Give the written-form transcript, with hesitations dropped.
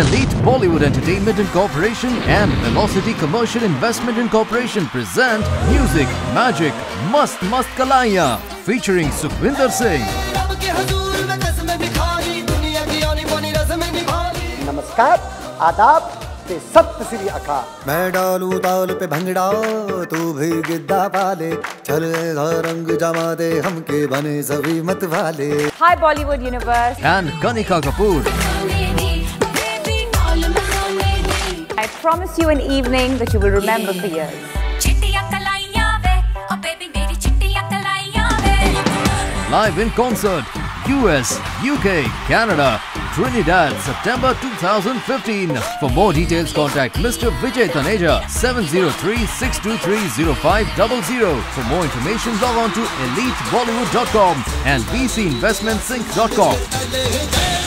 Elite Bollywood Entertainment Incorporation and Velocity Commercial Investment Incorporation present Music Magic Mast Mast Kalaiyaan featuring Sukhwinder Singh. नमस्कार, आदाब ते सत श्री अकाल। मैं डालू ताल पे भंगड़ा, तू भी गिद्दा पाले, चले रंग जमा दे हमके बने सभी मत वाले। Hi Bollywood universe And Kanika Kapoor. I promise you an evening that you will remember for years. Live in concert, US, UK, Canada, Trinidad, September 2015. For more details, contact Mr. Vijay Taneja, 703-623-0500. For more information, log on to elitebollywood.com and bcinvestmentsync.com.